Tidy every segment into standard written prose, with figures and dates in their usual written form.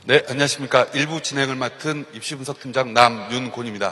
네, 안녕하십니까. 1부 진행을 맡은 입시분석팀장 남윤곤입니다.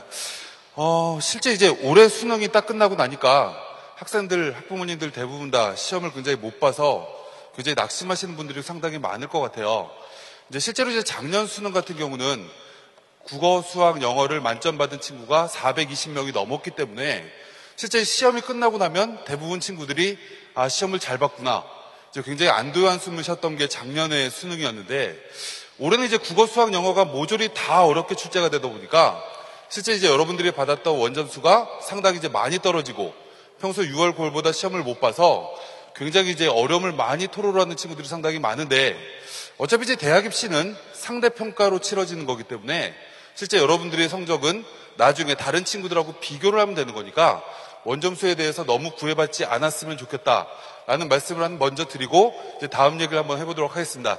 실제 이제 올해 수능이 딱 끝나고 나니까 학생들, 학부모님들 대부분 다 시험을 굉장히 못 봐서 굉장히 낙심하시는 분들이 상당히 많을 것 같아요. 이제 실제로 이제 작년 수능 같은 경우는 국어, 수학, 영어를 만점 받은 친구가 420명이 넘었기 때문에 실제 시험이 끝나고 나면 대부분 친구들이 시험을 잘 봤구나. 이제 굉장히 안도의 한숨을 쉬었던 게 작년의 수능이었는데 올해는 이제 국어, 수학, 영어가 모조리 다 어렵게 출제가 되다 보니까 실제 이제 여러분들이 받았던 원점수가 상당히 이제 많이 떨어지고 평소 6월 9월보다 시험을 못 봐서 굉장히 이제 어려움을 많이 토로하는 친구들이 상당히 많은데 어차피 이제 대학 입시는 상대평가로 치러지는 거기 때문에 실제 여러분들의 성적은 나중에 다른 친구들하고 비교를 하면 되는 거니까 원점수에 대해서 너무 구애받지 않았으면 좋겠다라는 말씀을 먼저 드리고 이제 다음 얘기를 한번 해보도록 하겠습니다.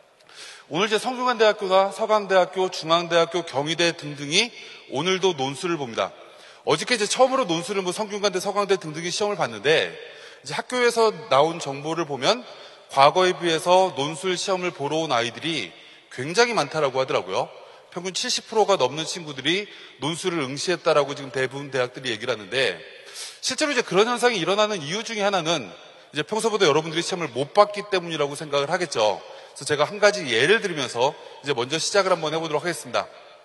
오늘 이제 성균관대학교나 서강대학교, 중앙대학교, 경희대 등등이 오늘도 논술을 봅니다. 어저께 이제 처음으로 논술을 성균관대, 서강대 등등이 시험을 봤는데 이제 학교에서 나온 정보를 보면 과거에 비해서 논술 시험을 보러 온 아이들이 굉장히 많다라고 하더라고요. 평균 70%가 넘는 친구들이 논술을 응시했다라고 지금 대부분 대학들이 얘기를 하는데 실제로 이제 그런 현상이 일어나는 이유 중에 하나는 이제 평소보다 여러분들이 시험을 못 봤기 때문이라고 생각을 하겠죠. 그래서 제가 한 가지 예를 들면서 이제 먼저 시작을 한번 해보도록 하겠습니다.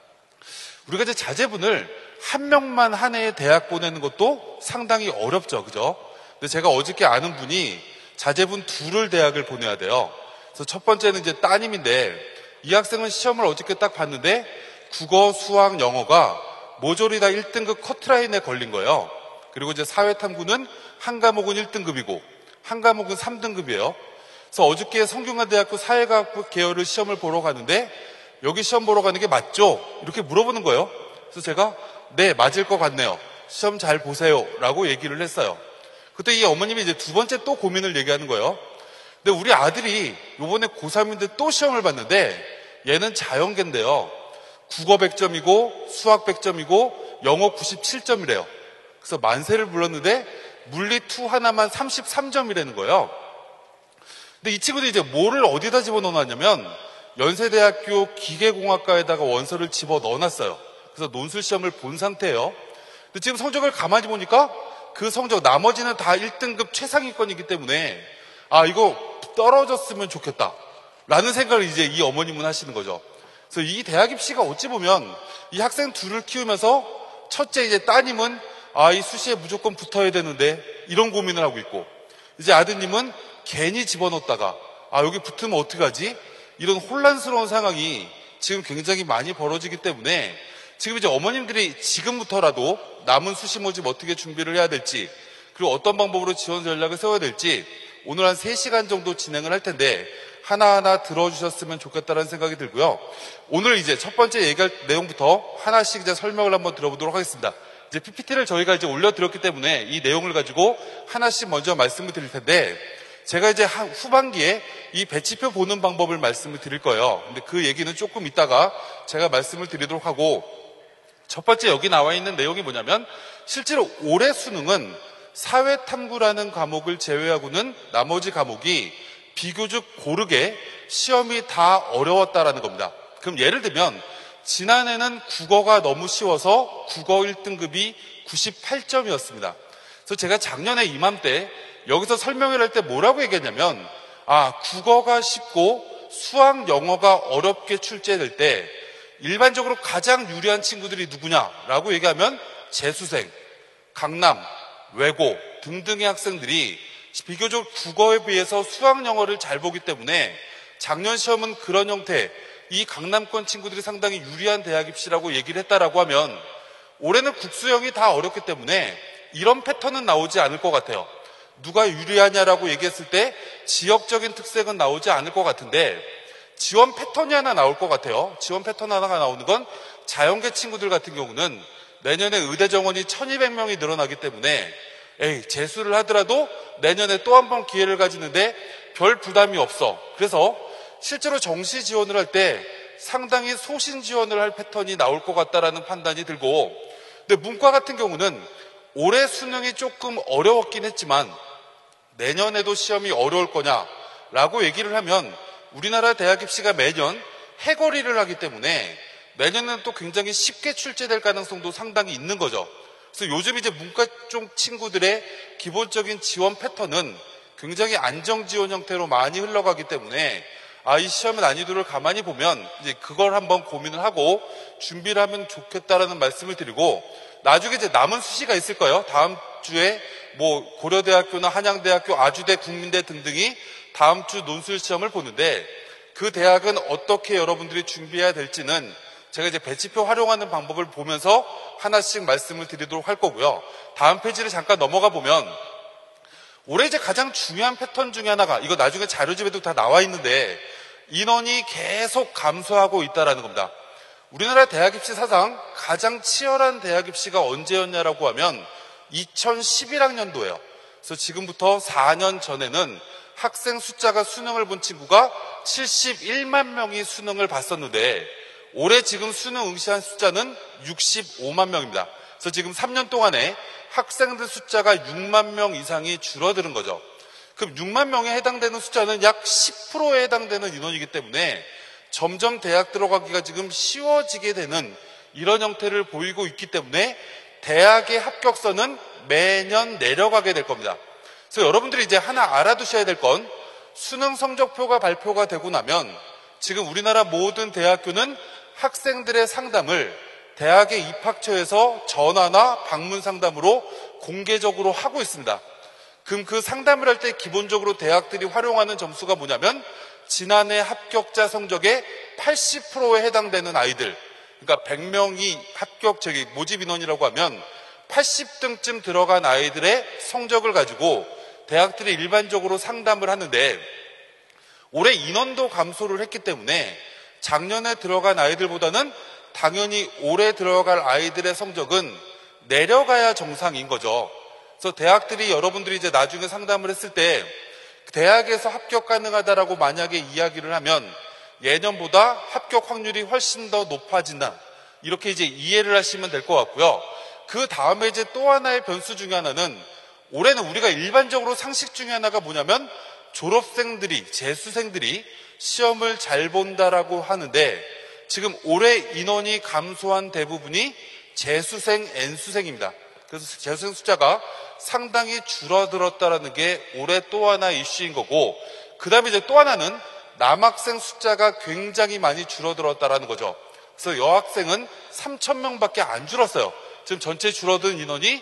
우리가 이제 자제분을 한 명만 한 해에 대학 보내는 것도 상당히 어렵죠. 그죠? 근데 제가 어저께 아는 분이 자제분 둘을 대학을 보내야 돼요. 그래서 첫 번째는 이제 따님인데 이 학생은 시험을 어저께 딱 봤는데 국어, 수학, 영어가 모조리 다 1등급 커트라인에 걸린 거예요. 그리고 이제 사회탐구는 한 과목은 1등급이고 한 과목은 3등급이에요. 그래서 어저께 성균관대학교 사회과학 계열을 시험을 보러 가는데 여기 시험 보러 가는 게 맞죠? 이렇게 물어보는 거예요. 그래서 제가 네, 맞을 것 같네요. 시험 잘 보세요. 라고 얘기를 했어요. 그때 이 어머님이 이제 두 번째 또 고민을 얘기하는 거예요. 근데 우리 아들이 요번에 고3인데 또 시험을 봤는데 얘는 자연계인데요. 국어 100점이고 수학 100점이고 영어 97점이래요. 그래서 만세를 불렀는데 물리 2 하나만 33점이라는 거예요. 근데 이 친구들이 이제 뭐를 어디다 집어넣어놨냐면 연세대학교 기계공학과에다가 원서를 집어넣어놨어요. 그래서 논술 시험을 본 상태예요. 근데 지금 성적을 가만히 보니까 그 성적 나머지는 다 1등급 최상위권이기 때문에 이거 떨어졌으면 좋겠다 라는 생각을 이제 이 어머님은 하시는 거죠. 그래서 이 대학 입시가 어찌 보면 이 학생 둘을 키우면서 첫째 이제 따님은 이 수시에 무조건 붙어야 되는데 이런 고민을 하고 있고 이제 아드님은 괜히 집어넣었다가 여기 붙으면 어떡하지? 이런 혼란스러운 상황이 지금 굉장히 많이 벌어지기 때문에 지금 이제 어머님들이 지금부터라도 남은 수시 모집 어떻게 준비를 해야 될지 그리고 어떤 방법으로 지원 전략을 세워야 될지 오늘 한 3시간 정도 진행을 할 텐데 하나하나 들어주셨으면 좋겠다는 생각이 들고요. 오늘 이제 첫 번째 얘기할 내용부터 하나씩 이제 설명을 한번 들어보도록 하겠습니다. 이제 PPT를 저희가 이제 올려드렸기 때문에 이 내용을 가지고 하나씩 먼저 말씀을 드릴 텐데 제가 이제 후반기에 이 배치표 보는 방법을 말씀을 드릴 거예요. 근데 그 얘기는 조금 이따가 제가 말씀을 드리도록 하고 첫 번째 여기 나와 있는 내용이 뭐냐면 실제로 올해 수능은 사회탐구라는 과목을 제외하고는 나머지 과목이 비교적 고르게 시험이 다 어려웠다라는 겁니다. 그럼 예를 들면 지난해는 국어가 너무 쉬워서 국어 1등급이 98점이었습니다. 그래서 제가 작년에 이맘때 여기서 설명을 할 때 뭐라고 얘기했냐면 국어가 쉽고 수학, 영어가 어렵게 출제될 때 일반적으로 가장 유리한 친구들이 누구냐라고 얘기하면 재수생, 강남, 외고 등등의 학생들이 비교적 국어에 비해서 수학, 영어를 잘 보기 때문에 작년 시험은 그런 형태 이 강남권 친구들이 상당히 유리한 대학 입시라고 얘기를 했다라고 하면 올해는 국수형이 다 어렵기 때문에 이런 패턴은 나오지 않을 것 같아요. 누가 유리하냐라고 얘기했을 때 지역적인 특색은 나오지 않을 것 같은데 지원 패턴이 하나 나올 것 같아요. 지원 패턴 하나가 나오는 건 자연계 친구들 같은 경우는 내년에 의대 정원이 1200명이 늘어나기 때문에 재수를 하더라도 내년에 또 한 번 기회를 가지는데 별 부담이 없어. 그래서 실제로 정시 지원을 할 때 상당히 소신 지원을 할 패턴이 나올 것 같다라는 판단이 들고 근데 문과 같은 경우는 올해 수능이 조금 어려웠긴 했지만 내년에도 시험이 어려울 거냐라고 얘기를 하면 우리나라 대학 입시가 매년 해거리를 하기 때문에 내년에는 또 굉장히 쉽게 출제될 가능성도 상당히 있는 거죠. 그래서 요즘 이제 문과 쪽 친구들의 기본적인 지원 패턴은 굉장히 안정 지원 형태로 많이 흘러가기 때문에 이 시험의 난이도를 가만히 보면 이제 그걸 한번 고민을 하고 준비를 하면 좋겠다라는 말씀을 드리고, 나중에 이제 남은 수시가 있을 거예요. 다음 주에 뭐 고려대학교나 한양대학교, 아주대, 국민대 등등이 다음 주 논술 시험을 보는데, 그 대학은 어떻게 여러분들이 준비해야 될지는 제가 이제 배치표 활용하는 방법을 보면서 하나씩 말씀을 드리도록 할 거고요. 다음 페이지를 잠깐 넘어가 보면 올해 이제 가장 중요한 패턴 중에 하나가, 이거 나중에 자료집에도 다 나와 있는데, 인원이 계속 감소하고 있다는 겁니다. 우리나라 대학 입시 사상 가장 치열한 대학 입시가 언제였냐라고 하면 2011학년도예요. 그래서 지금부터 4년 전에는 학생 숫자가 수능을 본 친구가 71만 명이 수능을 봤었는데, 올해 지금 수능 응시한 숫자는 65만 명입니다. 그래서 지금 3년 동안에 학생들 숫자가 6만 명 이상이 줄어드는 거죠. 그럼 6만 명에 해당되는 숫자는 약 10%에 해당되는 인원이기 때문에 점점 대학 들어가기가 지금 쉬워지게 되는 이런 형태를 보이고 있기 때문에 대학의 합격선은 매년 내려가게 될 겁니다. 그래서 여러분들이 이제 하나 알아두셔야 될 건, 수능 성적표가 발표가 되고 나면 지금 우리나라 모든 대학교는 학생들의 상담을 대학의 입학처에서 전화나 방문 상담으로 공개적으로 하고 있습니다. 그럼 그 상담을 할 때 기본적으로 대학들이 활용하는 점수가 뭐냐면, 지난해 합격자 성적의 80%에 해당되는 아이들, 그러니까 100명이 모집 인원이라고 하면 80등쯤 들어간 아이들의 성적을 가지고 대학들이 일반적으로 상담을 하는데, 올해 인원도 감소를 했기 때문에 작년에 들어간 아이들보다는 당연히 올해 들어갈 아이들의 성적은 내려가야 정상인 거죠. 그래서 대학들이, 여러분들이 이제 나중에 상담을 했을 때 대학에서 합격 가능하다라고 만약에 이야기를 하면 예년보다 합격 확률이 훨씬 더 높아진다, 이렇게 이제 이해를 하시면 될 것 같고요. 그 다음에 이제 또 하나의 변수 중에 하나는, 올해는 우리가 일반적으로 상식 중에 하나가 뭐냐면 졸업생들이, 재수생들이 시험을 잘 본다라고 하는데, 지금 올해 인원이 감소한 대부분이 재수생, N수생입니다. 그래서 재수생 숫자가 상당히 줄어들었다라는 게 올해 또 하나의 이슈인 거고, 그 다음에 이제 또 하나는 남학생 숫자가 굉장히 많이 줄어들었다라는 거죠. 그래서 여학생은 3,000명밖에 안 줄었어요. 지금 전체 줄어든 인원이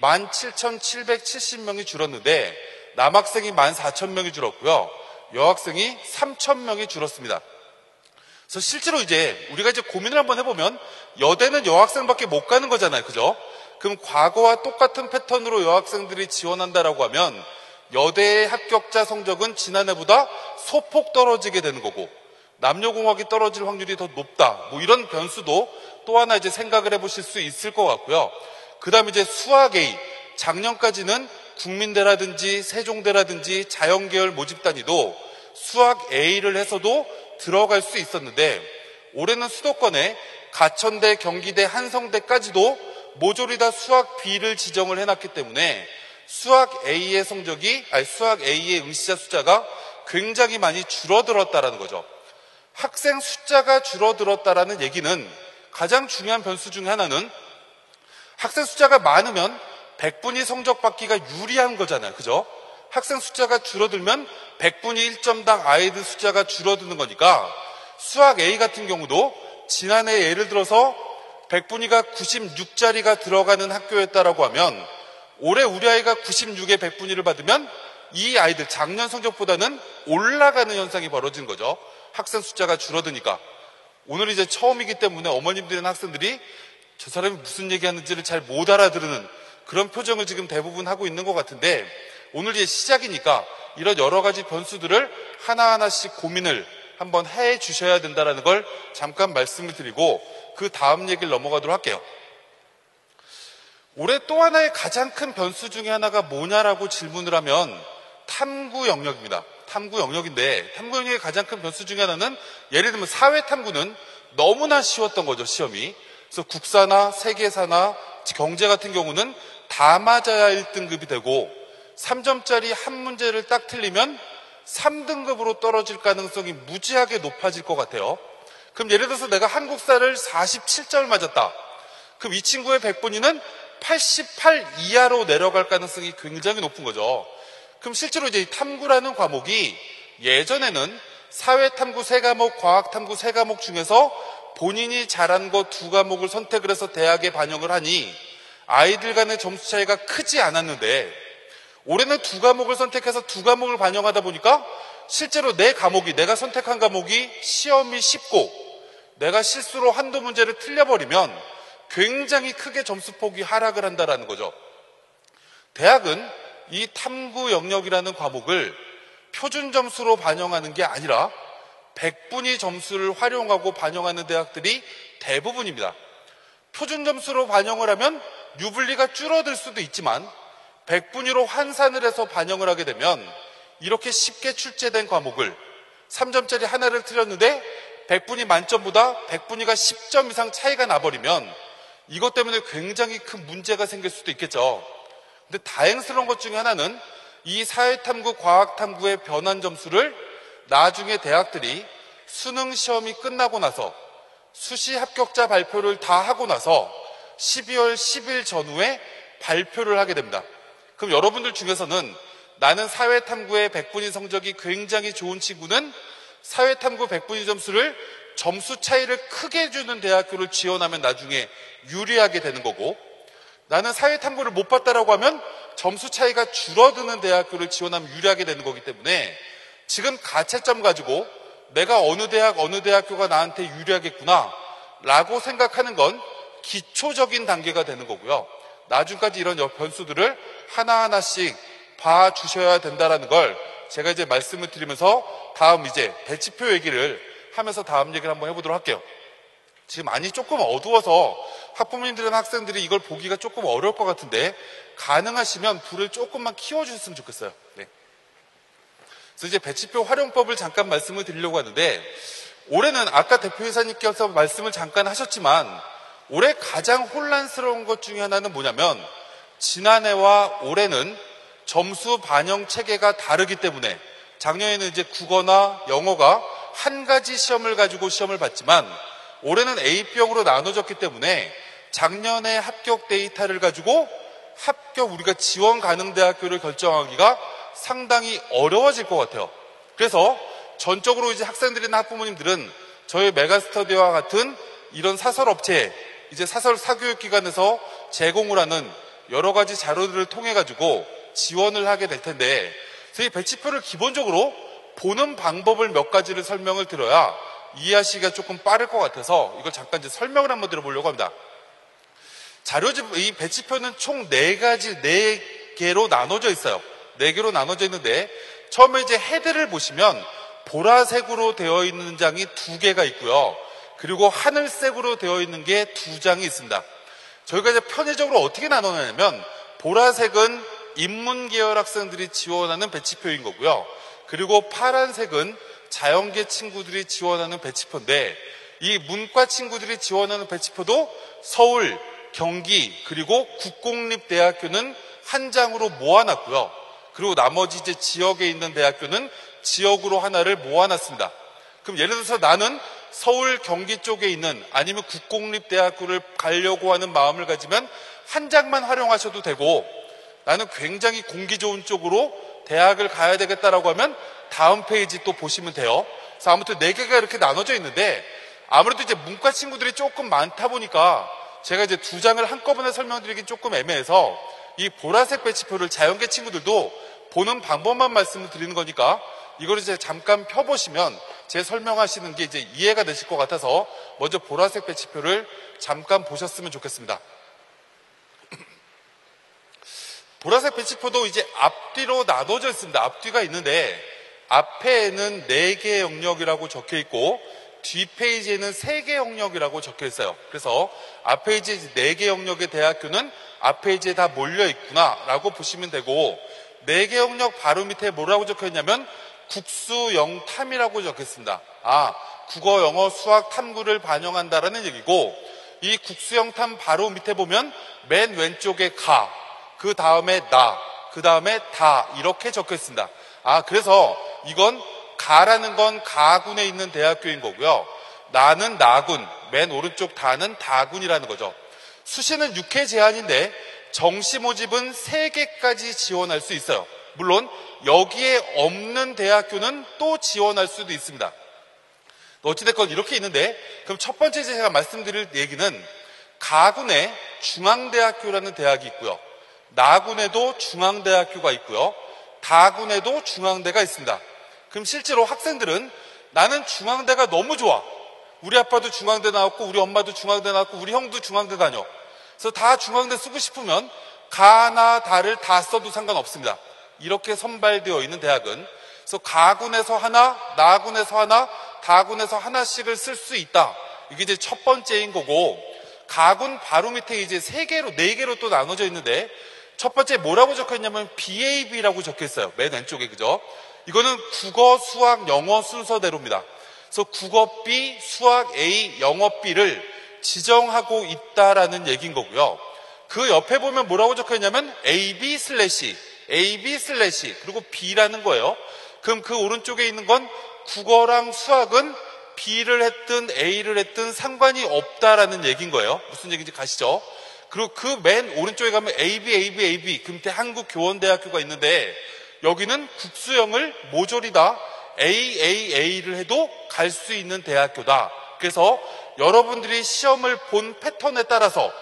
17,770명이 줄었는데, 남학생이 14,000명이 줄었고요. 여학생이 3,000명이 줄었습니다. 그래서 실제로 이제 우리가 이제 고민을 한번 해보면, 여대는 여학생밖에 못 가는 거잖아요. 그죠? 그럼 과거와 똑같은 패턴으로 여학생들이 지원한다라고 하면 여대의 합격자 성적은 지난해보다 소폭 떨어지게 되는 거고, 남녀공학이 떨어질 확률이 더 높다, 뭐 이런 변수도 또 하나 이제 생각을 해보실 수 있을 것 같고요. 그 다음에 이제 수학 A, 작년까지는 국민대라든지 세종대라든지 자연계열 모집단위도 수학 A를 해서도 들어갈 수 있었는데, 올해는 수도권에 가천대, 경기대, 한성대까지도 모조리 다 수학 B를 지정을 해놨기 때문에 수학 A의 응시자 숫자가 굉장히 많이 줄어들었다라는 거죠. 학생 숫자가 줄어들었다라는 얘기는, 가장 중요한 변수 중에 하나는 학생 숫자가 많으면 100분위 성적 받기가 유리한 거잖아요. 그죠? 학생 숫자가 줄어들면 100분위 1점당 아이들 숫자가 줄어드는 거니까, 수학 A 같은 경우도 지난해 예를 들어서 100분위가 96짜리가 들어가는 학교였다라고 하면, 올해 우리 아이가 96에 100분위를 받으면 이 아이들 작년 성적보다는 올라가는 현상이 벌어진 거죠. 학생 숫자가 줄어드니까. 오늘 이제 처음이기 때문에 어머님들이나 학생들이 저 사람이 무슨 얘기하는지를 잘 못 알아들으는 그런 표정을 지금 대부분 하고 있는 것 같은데, 오늘 이제 시작이니까 이런 여러 가지 변수들을 하나하나씩 고민을 한번 해 주셔야 된다는 걸 잠깐 말씀을 드리고, 그 다음 얘기를 넘어가도록 할게요. 올해 또 하나의 가장 큰 변수 중에 하나가 뭐냐라고 질문을 하면 탐구 영역입니다. 탐구 영역인데, 탐구 영역의 가장 큰 변수 중에 하나는, 예를 들면 사회 탐구는 너무나 쉬웠던 거죠, 시험이. 그래서 국사나 세계사나 경제 같은 경우는 다 맞아야 1등급이 되고, 3점짜리 한 문제를 딱 틀리면 3등급으로 떨어질 가능성이 무지하게 높아질 것 같아요. 그럼 예를 들어서 내가 한국사를 47점을 맞았다. 그럼 이 친구의 백분위는 88 이하로 내려갈 가능성이 굉장히 높은 거죠. 그럼 실제로 이제 이 탐구라는 과목이 예전에는 사회탐구 3과목, 과학탐구 3과목 중에서 본인이 잘한 거 2과목을 선택을 해서 대학에 반영을 하니 아이들 간의 점수 차이가 크지 않았는데 올해는 2과목을 선택해서 2과목을 반영하다 보니까 실제로 내 과목이, 내가 선택한 과목이 시험이 쉽고 내가 실수로 한두 문제를 틀려버리면 굉장히 크게 점수폭이 하락을 한다는 거죠. 대학은 이 탐구 영역이라는 과목을 표준 점수로 반영하는 게 아니라 백분위 점수를 활용하고 반영하는 대학들이 대부분입니다. 표준 점수로 반영을 하면 유불리가 줄어들 수도 있지만 백분위로 환산을 해서 반영을 하게 되면 이렇게 쉽게 출제된 과목을 3점짜리 하나를 틀렸는데 백분위 만점보다 백분위가 10점 이상 차이가 나버리면 이것 때문에 굉장히 큰 문제가 생길 수도 있겠죠. 근데 다행스러운 것 중에 하나는 이 사회탐구, 과학탐구의 변환 점수를 나중에 대학들이 수능 시험이 끝나고 나서 수시 합격자 발표를 다 하고 나서 12월 10일 전후에 발표를 하게 됩니다. 그럼 여러분들 중에서는 나는 사회탐구의 백분위 성적이 굉장히 좋은 친구는 사회탐구 백분위 점수를 점수 차이를 크게 주는 대학교를 지원하면 나중에 유리하게 되는 거고, 나는 사회탐구를 못 봤다라고 하면 점수 차이가 줄어드는 대학교를 지원하면 유리하게 되는 거기 때문에 지금 가채점 가지고 내가 어느 대학교가 나한테 유리하겠구나 라고 생각하는 건 기초적인 단계가 되는 거고요. 나중까지 이런 변수들을 하나하나씩 봐주셔야 된다는 걸 제가 이제 말씀을 드리면서 다음 이제 배치표 얘기를 하면서 다음 얘기를 한번 해보도록 할게요. 지금 많이 조금 어두워서 학부모님들이나 학생들이 이걸 보기가 조금 어려울 것 같은데 가능하시면 불을 조금만 키워주셨으면 좋겠어요. 네. 그래서 이제 배치표 활용법을 잠깐 말씀을 드리려고 하는데, 올해는 아까 대표이사님께서 말씀을 잠깐 하셨지만 올해 가장 혼란스러운 것 중에 하나는 뭐냐면 지난해와 올해는 점수 반영 체계가 다르기 때문에 작년에는 이제 국어나 영어가 한 가지 시험을 가지고 시험을 봤지만 올해는 A병으로 나눠졌기 때문에 작년에 합격 데이터를 가지고 우리가 지원 가능 대학교를 결정하기가 상당히 어려워질 것 같아요. 그래서 전적으로 이제 학생들이나 학부모님들은 저희 메가스터디와 같은 이런 사설업체, 이제 사설 사교육기관에서 제공을 하는 여러 가지 자료들을 통해 가지고 지원을 하게 될 텐데, 저희 배치표를 기본적으로 보는 방법을 몇 가지를 설명을 드려야 이해하시기가 조금 빠를 것 같아서 이걸 잠깐 이제 설명을 한번 드려보려고 합니다. 자료집, 이 배치표는 총 4개로 나눠져 있어요. 4개로 나눠져 있는데, 처음에 이제 헤드를 보시면 보라색으로 되어 있는 장이 2개가 있고요. 그리고 하늘색으로 되어 있는 게 2장이 있습니다. 저희가 이제 편의적으로 어떻게 나눠내냐면, 보라색은 인문계열 학생들이 지원하는 배치표인 거고요. 그리고 파란색은 자연계 친구들이 지원하는 배치표인데, 이 문과 친구들이 지원하는 배치표도 서울, 경기, 그리고 국공립대학교는 한 장으로 모아놨고요. 그리고 나머지 이제 지역에 있는 대학교는 지역으로 하나를 모아놨습니다. 그럼 예를 들어서 나는 서울, 경기 쪽에 있는 아니면 국공립대학교를 가려고 하는 마음을 가지면 한 장만 활용하셔도 되고, 나는 굉장히 공기 좋은 쪽으로 대학을 가야 되겠다라고 하면 다음 페이지 또 보시면 돼요. 그래서 아무튼 4개가 이렇게 나눠져 있는데, 아무래도 이제 문과 친구들이 조금 많다 보니까 제가 이제 2장을 한꺼번에 설명드리긴 조금 애매해서 이 보라색 배치표를 자연계 친구들도 보는 방법만 말씀을 드리는 거니까 이걸 이제 잠깐 펴보시면 제 설명하시는 게 이제 이해가 되실 것 같아서 먼저 보라색 배치표를 잠깐 보셨으면 좋겠습니다. 보라색 배치표도 이제 앞뒤로 나눠져 있습니다. 앞뒤가 있는데 앞에는 4개 영역이라고 적혀 있고 뒷페이지에는 3개 영역이라고 적혀 있어요. 그래서 앞페이지 4개 영역의 대학교는 앞페이지에 다 몰려 있구나 라고 보시면 되고, 4개 영역 바로 밑에 뭐라고 적혀 있냐면 국수 영탐이라고 적혀 있습니다. 국어, 영어, 수학, 탐구를 반영한다라는 얘기고, 이 국수 영탐 바로 밑에 보면 맨 왼쪽에 가, 그 다음에 나, 그 다음에 다 이렇게 적혀 있습니다. 그래서 이건 가라는 건 가군에 있는 대학교인 거고요. 나는 나군, 맨 오른쪽 다는 다군이라는 거죠. 수시는 6회 제한인데 정시 모집은 3개까지 지원할 수 있어요. 물론 여기에 없는 대학교는 또 지원할 수도 있습니다. 어찌됐건 이렇게 있는데, 그럼 첫 번째 제가 말씀드릴 얘기는 가군에 중앙대학교라는 대학이 있고요, 나군에도 중앙대학교가 있고요, 다군에도 중앙대가 있습니다. 그럼 실제로 학생들은 나는 중앙대가 너무 좋아, 우리 아빠도 중앙대 나왔고 우리 엄마도 중앙대 나왔고 우리 형도 중앙대 다녀, 그래서 다 중앙대 쓰고 싶으면 가나 다를 다 써도 상관없습니다. 이렇게 선발되어 있는 대학은, 그래서 가군에서 하나, 나군에서 하나, 다군에서 하나씩을 쓸 수 있다. 이게 이제 첫 번째인 거고, 가군 바로 밑에 이제 3개로, 4개로 또 나눠져 있는데, 첫 번째 뭐라고 적혀 있냐면 BAB라고 적혀 있어요. 맨 왼쪽에, 그죠? 이거는 국어, 수학, 영어 순서대로입니다. 그래서 국어 B, 수학 A, 영어 B를 지정하고 있다라는 얘기인 거고요. 그 옆에 보면 뭐라고 적혀 있냐면 AB 슬래시, AB 슬래시, 그리고 B라는 거예요. 그럼 그 오른쪽에 있는 건 국어랑 수학은 B를 했든 A를 했든 상관이 없다라는 얘기인 거예요. 무슨 얘기인지 가시죠? 그리고 그 맨 오른쪽에 가면 AB, AB, AB, 그 밑에 한국교원대학교가 있는데 여기는 국수형을 모조리 다 AAA를 해도 갈 수 있는 대학교다. 그래서 여러분들이 시험을 본 패턴에 따라서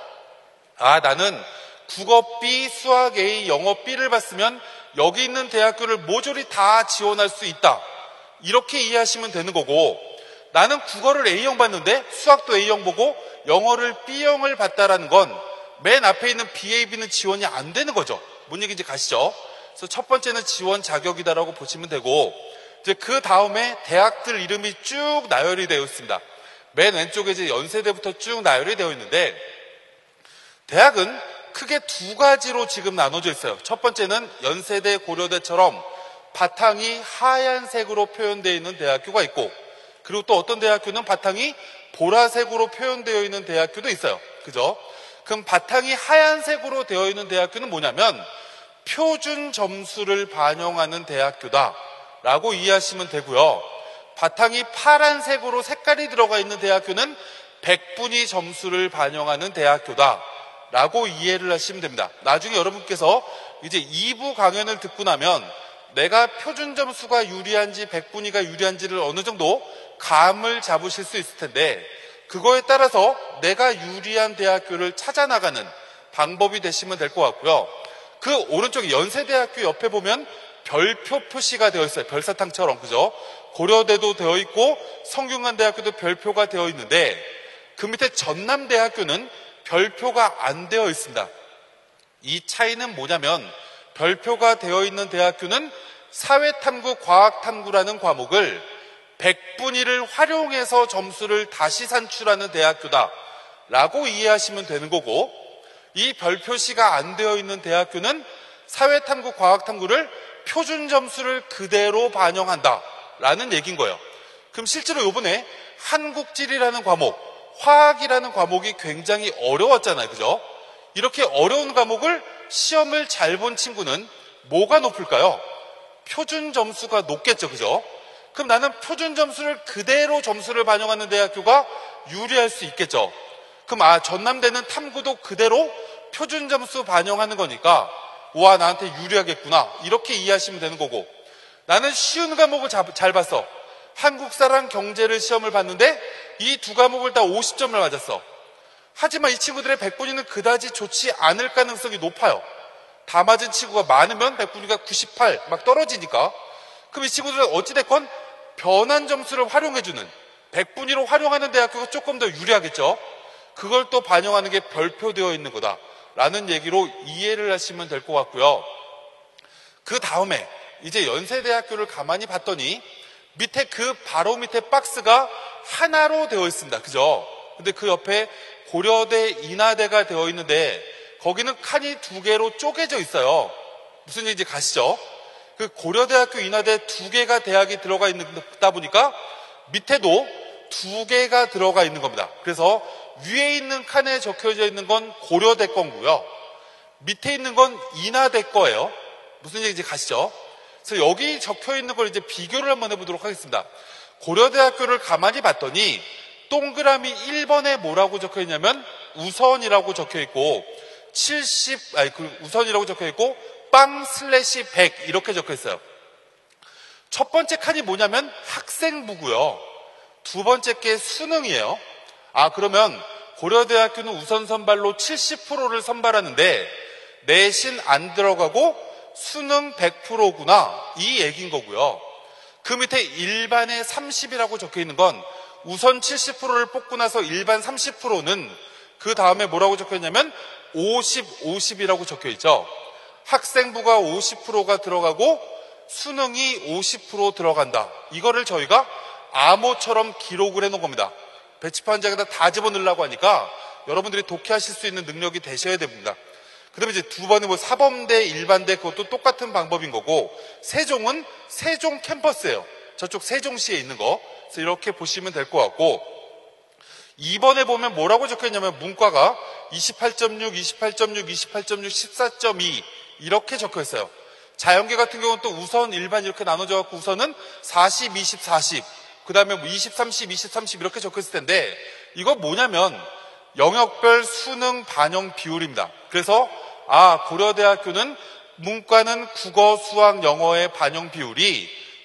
나는 국어 B, 수학 A, 영어 B를 봤으면 여기 있는 대학교를 모조리 다 지원할 수 있다. 이렇게 이해하시면 되는 거고, 나는 국어를 A형 봤는데 수학도 A형 보고 영어를 B형을 봤다라는 건 맨 앞에 있는 BAB는 지원이 안 되는 거죠. 뭔 얘기인지 가시죠? 그래서 첫 번째는 지원 자격이다라고 보시면 되고, 이제 그 다음에 대학들 이름이 쭉 나열이 되어 있습니다. 맨 왼쪽에 이제 연세대부터 쭉 나열이 되어 있는데, 대학은 크게 2가지로 지금 나눠져 있어요. 첫 번째는 연세대, 고려대처럼 바탕이 하얀색으로 표현되어 있는 대학교가 있고, 그리고 또 어떤 대학교는 바탕이 보라색으로 표현되어 있는 대학교도 있어요. 그죠? 그럼 바탕이 하얀색으로 되어 있는 대학교는 뭐냐면 표준 점수를 반영하는 대학교다 라고 이해하시면 되고요. 바탕이 파란색으로 색깔이 들어가 있는 대학교는 백분위 점수를 반영하는 대학교다 라고 이해를 하시면 됩니다. 나중에 여러분께서 이제 2부 강연을 듣고 나면 내가 표준 점수가 유리한지 백분위가 유리한지를 어느 정도 감을 잡으실 수 있을 텐데, 그거에 따라서 내가 유리한 대학교를 찾아나가는 방법이 되시면 될 것 같고요. 그 오른쪽에 연세대학교 옆에 보면 별표 표시가 되어 있어요. 별사탕처럼, 그죠? 고려대도 되어 있고 성균관대학교도 별표가 되어 있는데, 그 밑에 전남대학교는 별표가 안 되어 있습니다. 이 차이는 뭐냐면 별표가 되어 있는 대학교는 사회탐구, 과학탐구라는 과목을 100분위를 활용해서 점수를 다시 산출하는 대학교다 라고 이해하시면 되는 거고, 이 별표시가 안 되어 있는 대학교는 사회탐구, 과학탐구를 표준 점수를 그대로 반영한다 라는 얘기인 거예요. 그럼 실제로 이번에 한국지리라는 과목, 화학이라는 과목이 굉장히 어려웠잖아요. 그죠? 이렇게 어려운 과목을 시험을 잘 본 친구는 뭐가 높을까요? 표준 점수가 높겠죠. 그죠? 그럼 나는 표준 점수를 그대로 점수를 반영하는 대학교가 유리할 수 있겠죠. 그럼 전남대는 탐구도 그대로 표준 점수 반영하는 거니까 와, 나한테 유리하겠구나 이렇게 이해하시면 되는 거고, 나는 쉬운 과목을 잘 봤어. 한국사랑 경제를 시험을 봤는데 이 2과목을 다 50점을 맞았어. 하지만 이 친구들의 백분위는 그다지 좋지 않을 가능성이 높아요. 다 맞은 친구가 많으면 백분위가 98 막 떨어지니까. 그럼 이 친구들은 어찌됐건 변환 점수를 활용해주는, 백분위로 활용하는 대학교가 조금 더 유리하겠죠. 그걸 또 반영하는 게 별표되어 있는 거다 라는 얘기로 이해를 하시면 될 것 같고요. 그 다음에 이제 연세대학교를 가만히 봤더니 밑에 그 바로 밑에 박스가 하나로 되어 있습니다. 그죠? 근데 그 옆에 고려대, 인하대가 되어 있는데 거기는 칸이 2개로 쪼개져 있어요. 무슨 얘기인지 가시죠? 그 고려대학교, 인하대 2개가 대학이 들어가 있다 보니까 밑에도 2개가 들어가 있는 겁니다. 그래서 위에 있는 칸에 적혀져 있는 건 고려대 거고요. 밑에 있는 건 인하대 거예요. 무슨 얘기인지 가시죠? 그래서 여기 적혀 있는 걸 이제 비교를 한번 해보도록 하겠습니다. 고려대학교를 가만히 봤더니 동그라미 1번에 뭐라고 적혀 있냐면 우선이라고 적혀 있고 우선이라고 적혀 있고 빵 슬래시 100 이렇게 적혀 있어요. 첫 번째 칸이 뭐냐면 학생부고요. 두 번째 게 수능이에요. 그러면 고려대학교는 우선 선발로 70%를 선발하는데 내신 안 들어가고 수능 100%구나 이 얘기인 거고요. 그 밑에 일반에 30이라고 적혀 있는 건 우선 70%를 뽑고 나서 일반 30%는 그 다음에 뭐라고 적혀 있냐면 50, 50이라고 적혀 있죠. 학생부가 50%가 들어가고 수능이 50% 들어간다. 이거를 저희가 암호처럼 기록을 해놓은 겁니다. 배치판 장에다 다 집어넣으려고 하니까 여러분들이 독해하실 수 있는 능력이 되셔야 됩니다. 그 다음에 이제 두 번에 사범대, 일반대 그것도 똑같은 방법인 거고 세종은 세종 캠퍼스예요. 저쪽 세종시에 있는 거. 그래서 이렇게 보시면 될 것 같고 2번에 보면 뭐라고 적혀있냐면 문과가 28.6, 28.6, 28.6, 14.2 이렇게 적혀있어요. 자연계 같은 경우는 또 우선, 일반 이렇게 나눠져 갖고 우선은 40, 20, 40 그 다음에 20, 30, 20, 30 이렇게 적혀있을 텐데 이거 뭐냐면 영역별 수능 반영 비율입니다. 그래서 고려대학교는 문과는 국어, 수학, 영어의 반영 비율이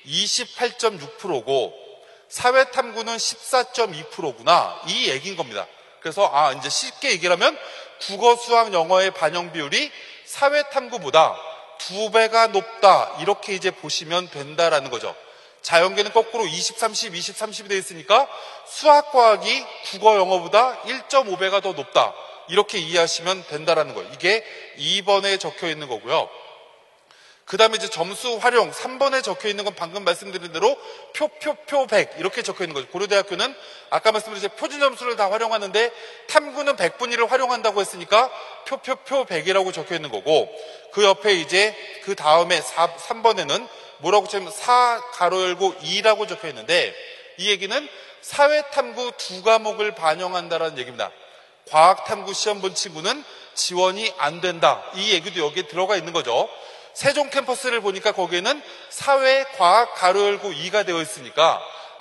28.6%고 사회탐구는 14.2%구나 이 얘기인 겁니다. 그래서 이제 쉽게 얘기를 하면 국어, 수학, 영어의 반영 비율이 사회탐구보다 2배가 높다 이렇게 이제 보시면 된다라는 거죠. 자연계는 거꾸로 20, 30, 20, 30이 되어 있으니까 수학과학이 국어, 영어보다 1.5배가 더 높다 이렇게 이해하시면 된다라는 거예요. 이게 2번에 적혀 있는 거고요. 그 다음에 이제 점수 활용 3번에 적혀 있는 건 방금 말씀드린 대로 표 100 이렇게 적혀 있는 거죠. 고려대학교는 아까 말씀드린 표준 점수를 다 활용하는데 탐구는 100분위를 활용한다고 했으니까 표 100이라고 적혀 있는 거고 그 옆에 이제 그 다음에 3번에는 뭐라고 적혀있냐면 4 가로 열고 2라고 적혀 있는데 이 얘기는 사회탐구 2과목을 반영한다라는 얘기입니다. 과학탐구 시험 본 친구는 지원이 안 된다. 이 얘기도 여기에 들어가 있는 거죠. 세종 캠퍼스를 보니까 거기에는 사회, 과학, 가로 열고 2가 되어 있으니까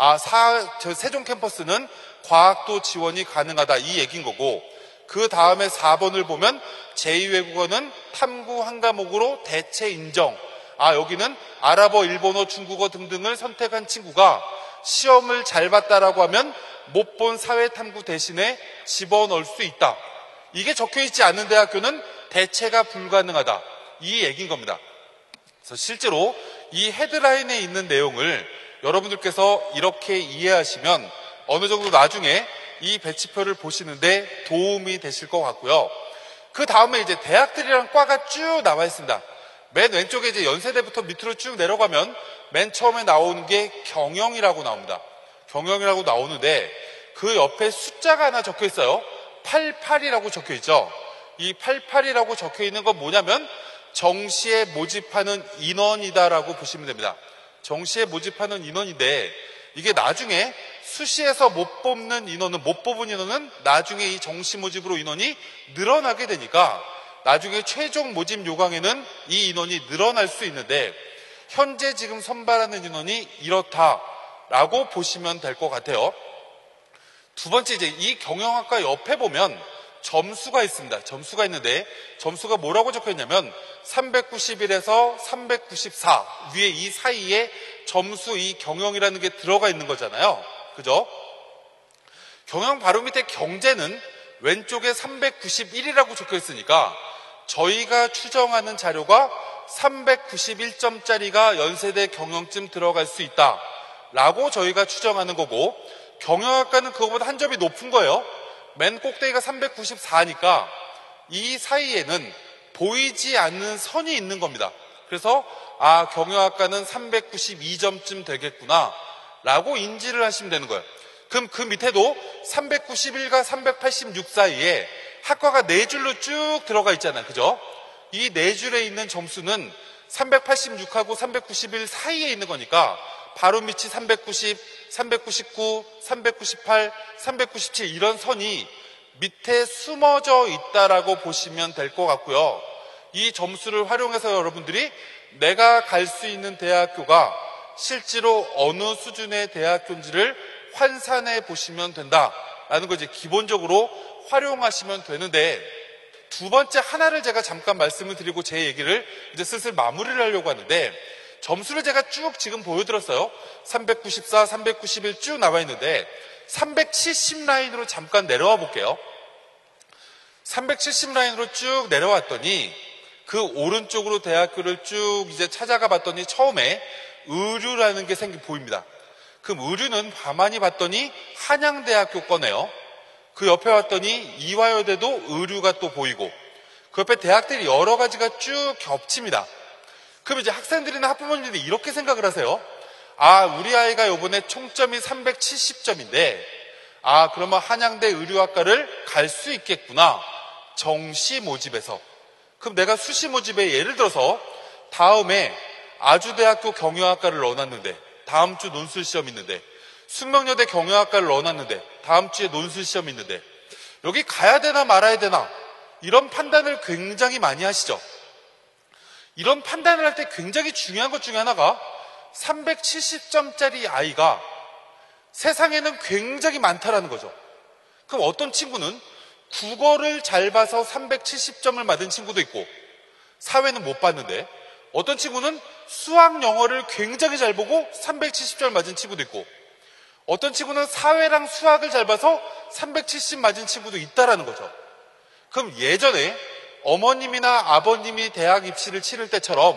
세종 캠퍼스는 과학도 지원이 가능하다 이 얘기인 거고 그 다음에 4번을 보면 제2외국어는 탐구 한 과목으로 대체 인정. 여기는 아랍어, 일본어, 중국어 등등을 선택한 친구가 시험을 잘 봤다라고 하면 못 본 사회탐구 대신에 집어넣을 수 있다. 이게 적혀있지 않은 대학교는 대체가 불가능하다. 이 얘기인 겁니다. 그래서 실제로 이 헤드라인에 있는 내용을 여러분들께서 이렇게 이해하시면 어느 정도 나중에 이 배치표를 보시는데 도움이 되실 것 같고요. 그 다음에 이제 대학들이랑 과가 쭉 나와 있습니다. 맨 왼쪽에 이제 연세대부터 밑으로 쭉 내려가면 맨 처음에 나오는 게 경영이라고 나옵니다. 경영이라고 나오는데 그 옆에 숫자가 하나 적혀 있어요. 88이라고 적혀 있죠. 이 88이라고 적혀 있는 건 뭐냐면 정시에 모집하는 인원이다라고 보시면 됩니다. 정시에 모집하는 인원인데 이게 나중에 수시에서 못 뽑은 인원은 나중에 이 정시 모집으로 인원이 늘어나게 되니까 나중에 최종 모집 요강에는 이 인원이 늘어날 수 있는데 현재 지금 선발하는 인원이 이렇다라고 보시면 될 것 같아요. 두 번째 이제 이 경영학과 옆에 보면 점수가 있습니다. 점수가 있는데 점수가 뭐라고 적혀 있냐면 391에서 394 위에 이 사이에 점수 이 경영이라는 게 들어가 있는 거잖아요. 그죠? 경영 바로 밑에 경제는 왼쪽에 391이라고 적혀 있으니까 저희가 추정하는 자료가 391점짜리가 연세대 경영쯤 들어갈 수 있다라고 저희가 추정하는 거고 경영학과는 그거보다 한 점이 높은 거예요. 맨 꼭대기가 394니까 이 사이에는 보이지 않는 선이 있는 겁니다. 그래서 경영학과는 392점쯤 되겠구나 라고 인지를 하시면 되는 거예요. 그럼 그 밑에도 391과 386 사이에 학과가 4줄로 쭉 들어가 있잖아요. 그죠? 이 4줄에 있는 점수는 386하고 391 사이에 있는 거니까 바로 밑이 390, 399, 398, 397 이런 선이 밑에 숨어져 있다라고 보시면 될 것 같고요. 이 점수를 활용해서 여러분들이 내가 갈 수 있는 대학교가 실제로 어느 수준의 대학교인지를 환산해 보시면 된다라는 걸 이제 기본적으로 활용하시면 되는데, 두 번째 하나를 제가 잠깐 말씀을 드리고 제 얘기를 이제 슬슬 마무리를 하려고 하는데, 점수를 제가 쭉 지금 보여드렸어요. 394, 391 쭉 나와 있는데 370 라인으로 잠깐 내려와 볼게요. 370 라인으로 쭉 내려왔더니 그 오른쪽으로 대학교를 쭉 이제 찾아가 봤더니 처음에 의류라는 게 보입니다. 그럼 의류는 가만히 봤더니 한양대학교 거네요. 그 옆에 왔더니 이화여대도 의류가 또 보이고, 그 옆에 대학들이 여러 가지가 쭉 겹칩니다. 그럼 이제 학생들이나 학부모님들이 이렇게 생각을 하세요. 아, 우리 아이가 이번에 총점이 370점인데, 아, 그러면 한양대 의류학과를 갈 수 있겠구나. 정시 모집에서. 그럼 내가 수시 모집에 예를 들어서 다음에 아주대학교 경영학과를 넣어놨는데 다음 주 논술 시험 있는데, 숙명여대 경영학과를 넣어놨는데 다음 주에 논술 시험 있는데, 여기 가야 되나 말아야 되나 이런 판단을 굉장히 많이 하시죠. 이런 판단을 할 때 굉장히 중요한 것 중에 하나가 370점짜리 아이가 세상에는 굉장히 많다라는 거죠. 그럼 어떤 친구는 국어를 잘 봐서 370점을 받은 친구도 있고 사회는 못 봤는데, 어떤 친구는 수학 영어를 굉장히 잘 보고 370점을 맞은 친구도 있고, 어떤 친구는 사회랑 수학을 잘 봐서 370 맞은 친구도 있다라는 거죠. 그럼 예전에 어머님이나 아버님이 대학 입시를 치를 때처럼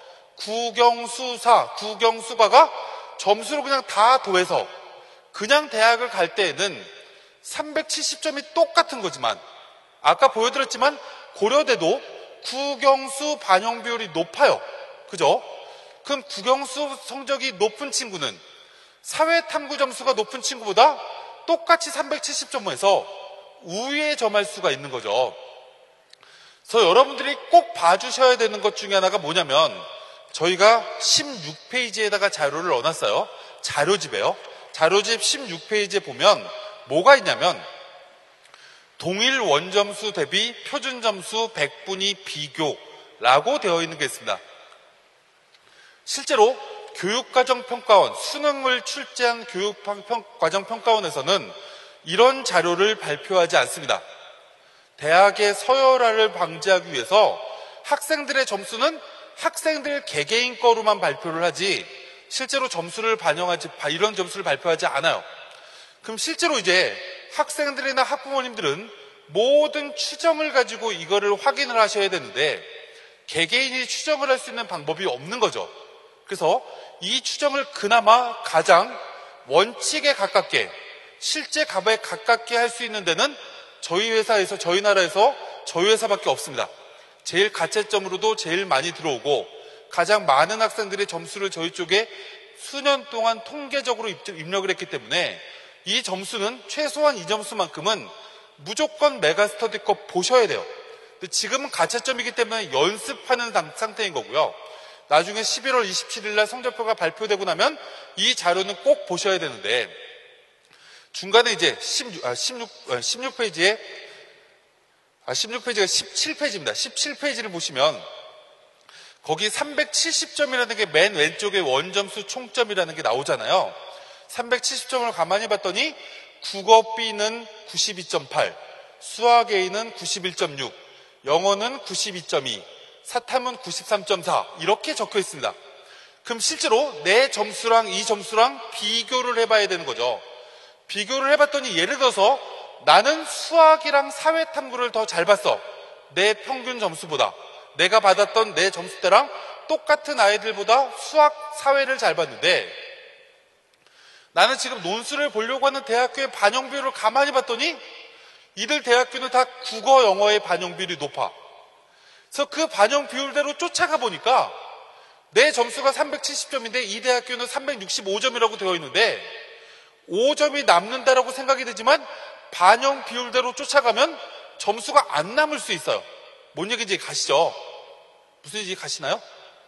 국영수사, 국영수과가 점수를 그냥 다 더해서 그냥 대학을 갈 때에는 370점이 똑같은 거지만, 아까 보여드렸지만 고려대도 국영수 반영 비율이 높아요. 그죠? 그럼 국영수 성적이 높은 친구는 사회탐구 점수가 높은 친구보다 똑같이 370점에서 우위에 점할 수가 있는 거죠. 그래서 여러분들이 꼭 봐주셔야 되는 것 중에 하나가 뭐냐면, 저희가 16페이지에다가 자료를 넣어놨어요. 자료집에요. 자료집 16페이지에 보면 뭐가 있냐면, 동일 원점수 대비 표준점수 100분위 비교라고 되어 있는 게 있습니다. 실제로 교육과정평가원, 수능을 출제한 교육과정평가원에서는 이런 자료를 발표하지 않습니다. 대학의 서열화를 방지하기 위해서 학생들의 점수는 학생들 개개인 거로만 발표를 하지, 실제로 점수를 반영하지, 이런 점수를 발표하지 않아요. 그럼 실제로 이제 학생들이나 학부모님들은 모든 추정을 가지고 이거를 확인을 하셔야 되는데, 개개인이 추정을 할 수 있는 방법이 없는 거죠. 그래서 이 추정을 그나마 가장 원칙에 가깝게, 실제 값에 가깝게 할 수 있는 데는 저희 회사에서, 저희 나라에서 저희 회사밖에 없습니다. 제일 가채점으로도 제일 많이 들어오고 가장 많은 학생들의 점수를 저희 쪽에 수년 동안 통계적으로 입력을 했기 때문에 이 점수는 최소한 이 점수만큼은 무조건 메가스터디 거 보셔야 돼요. 근데 지금은 가채점이기 때문에 연습하는 상태인 거고요. 나중에 11월 27일 날 성적표가 발표되고 나면 이 자료는 꼭 보셔야 되는데, 중간에 이제 16페이지에 16페이지가 17페이지입니다. 17페이지를 보시면 거기 370점이라는 게 맨 왼쪽에 원점수 총점이라는 게 나오잖아요. 370점을 가만히 봤더니 국어 B는 92.8, 수학 A는 91.6, 영어는 92.2, 사탐은 93.4 이렇게 적혀 있습니다. 그럼 실제로 내 점수랑 이 점수랑 비교를 해봐야 되는 거죠. 비교를 해봤더니 예를 들어서 나는 수학이랑 사회탐구를 더 잘 봤어. 내 평균 점수보다. 내가 받았던 내 점수대랑 똑같은 아이들보다 수학, 사회를 잘 봤는데, 나는 지금 논술을 보려고 하는 대학교의 반영 비율을 가만히 봤더니 이들 대학교는 다 국어, 영어의 반영 비율이 높아. 그래서 그 반영 비율대로 쫓아가 보니까 내 점수가 370점인데 이 대학교는 365점이라고 되어 있는데 5점이 남는다라고 생각이 되지만 반영 비율대로 쫓아가면 점수가 안 남을 수 있어요. 뭔 얘기인지 가시죠? 무슨 얘기인지 가시나요?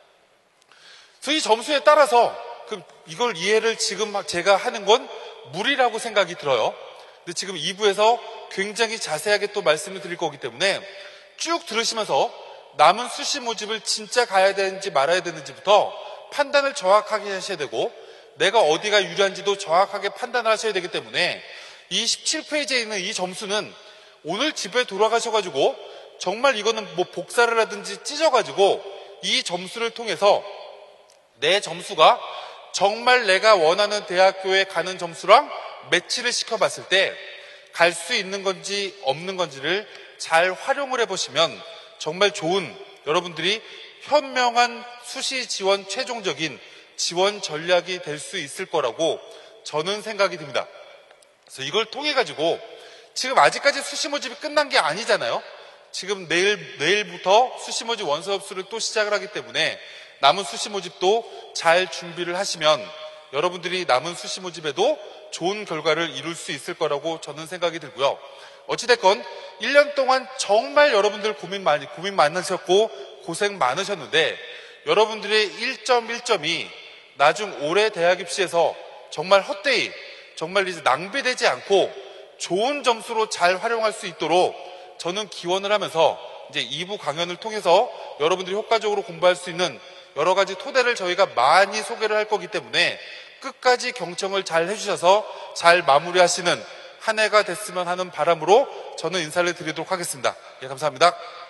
그래서 이 점수에 따라서 이걸 이해를 지금 제가 하는 건 무리라고 생각이 들어요. 근데 지금 2부에서 굉장히 자세하게 또 말씀을 드릴 거기 때문에 쭉 들으시면서 남은 수시 모집을 진짜 가야 되는지 말아야 되는지부터 판단을 정확하게 하셔야 되고, 내가 어디가 유리한지도 정확하게 판단을 하셔야 되기 때문에 이 17페이지에 있는 이 점수는 오늘 집에 돌아가셔가지고 정말 이거는 뭐 복사를 하든지 찢어가지고 이 점수를 통해서 내 점수가 정말 내가 원하는 대학교에 가는 점수랑 매치를 시켜봤을 때 갈 수 있는 건지 없는 건지를 잘 활용을 해보시면 정말 좋은 여러분들이 현명한 수시 지원 최종적인 지원 전략이 될 수 있을 거라고 저는 생각이 듭니다. 그래서 이걸 통해 가지고 지금 아직까지 수시 모집이 끝난 게 아니잖아요. 지금 내일부터 수시 모집 원서 접수를 또 시작을 하기 때문에 남은 수시 모집도 잘 준비를 하시면 여러분들이 남은 수시 모집에도 좋은 결과를 이룰 수 있을 거라고 저는 생각이 들고요. 어찌됐건 1년 동안 정말 여러분들 고민 많으셨고 고생 많으셨는데 여러분들의 1.1점이 나중 올해 대학 입시에서 정말 헛되이 정말 이제 낭비되지 않고 좋은 점수로 잘 활용할 수 있도록 저는 기원을 하면서 이제 2부 강연을 통해서 여러분들이 효과적으로 공부할 수 있는 여러 가지 토대를 저희가 많이 소개를 할 거기 때문에 끝까지 경청을 잘 해주셔서 잘 마무리하시는 한 해가 됐으면 하는 바람으로 저는 인사를 드리도록 하겠습니다. 예, 감사합니다.